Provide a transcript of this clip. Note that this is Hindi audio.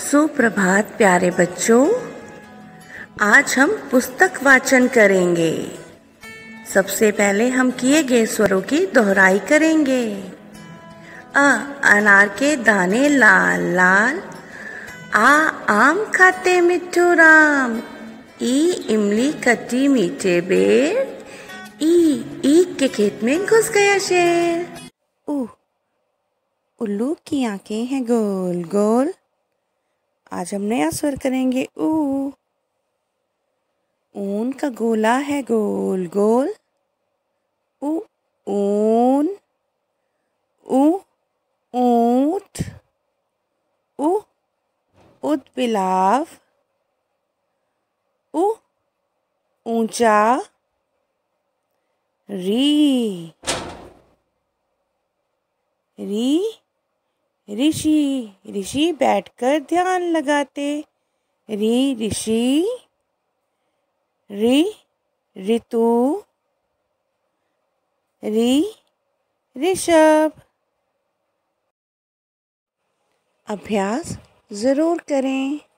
सुप्रभात प्यारे बच्चों, आज हम पुस्तक वाचन करेंगे। सबसे पहले हम किए गए स्वरों की दोहराई करेंगे। अनार के दाने लाल लाल, आम खाते मिट्ठू राम, इमली कटी मीठे बेर, ईख के खेत में घुस गया शेर। उल्लू की आंखें हैं गोल गोल। आज हम नया स्वर करेंगे ऊ। ऊन का गोला है गोल गोल, ऊन। ऊंट, ऊद बिलाव, ऊंचा। री ऋषि बैठकर ध्यान लगाते। ऋषि। ऋतु। ऋषभ। अभ्यास जरूर करें।